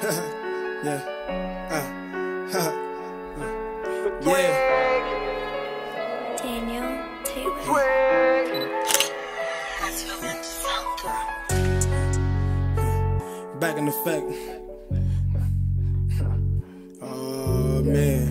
Yeah. Yeah. Daniel Taylor. Back in effect. Oh man.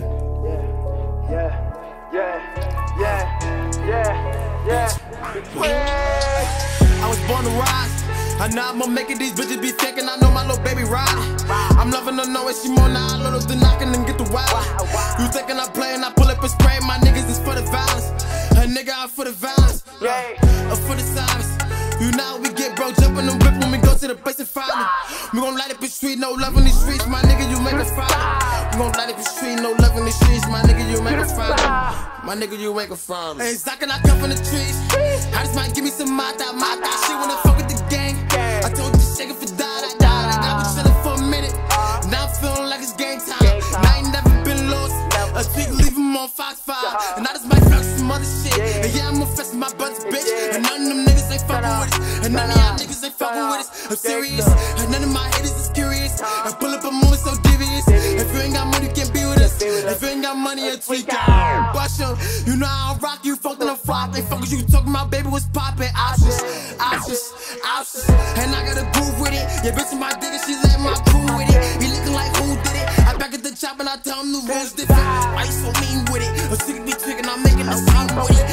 I was born to rise. I know I'ma make it, these bitches be thinking I know my little baby riding. I'm loving her knowing she more now, little than knocking and get the wild. You thinking I'm playing, I pull up and spray, my niggas is for the violence. A nigga out for the violence, for the silence. You know we get broke, jumping and whip when we go to the base and find them. We gon' light up the street, no love in the streets, my nigga, you make a problem. We gon' light up the street, no love in the streets, my nigga, you make a problem. My nigga, you make a problem. Hey, Zach and I come from the trees. I just might give me some mata. Shit when I fuck with the gang. I told you to shake it for die. I got me chillin' for a minute. Now I'm feeling like it's gang time. And I ain't never been lost. A Tweek leave him on Fox 5. And I just might flex some other shit. And yeah, I'ma flex with my brother's bitch. And none of them niggas ain't fucking with us. And none of y'all niggas ain't fucking with us. I'm serious. And none of my haters is curious. I pull up a movie so devious. If you ain't got money, you can't be with us. If you ain't got money, you're Tweek. Bust you. You know I don't rock you, fucked in a flop. They fuck you talking about, baby, what's poppin'? Options. And I got a groove with it. Yeah, bitch, my dick, she let my crew with it. He looking like who did it? I back at the chop and I tell him the rules different. Why you so mean with it? I'm sick of me tweaking, I'm making a scene with it.